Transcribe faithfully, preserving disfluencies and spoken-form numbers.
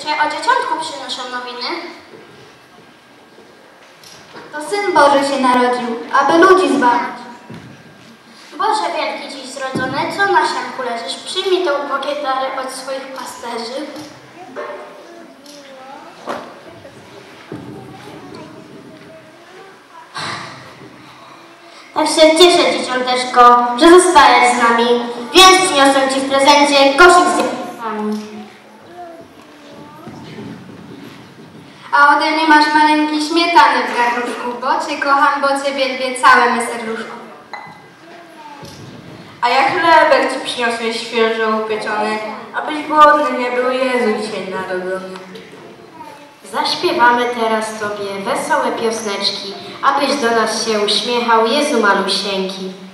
Czy o dzieciątku przynoszą nowiny? To Syn Boży się narodził, aby ludzi zbawić. Boże wielki dziś zrodzony, co na sianku leżysz? Przyjmij te ubogie dary od swoich pasterzy. Tak się cieszę, dzieciąteczko, że zostajesz z nami, więc przyniosłem ci w prezencie koszyk z jabłkami. A ode mnie masz maleńki śmietany w garnuszku, bo Cię kocham, bo Cię wielbię całe me serduszko. A ja chlebek ci przyniosłem świeżo upieczony, abyś głodny nie był, Jezu dzisiaj narodzony. Zaśpiewamy teraz Tobie wesołe piosneczki, abyś do nas się uśmiechał, Jezu malusieńki.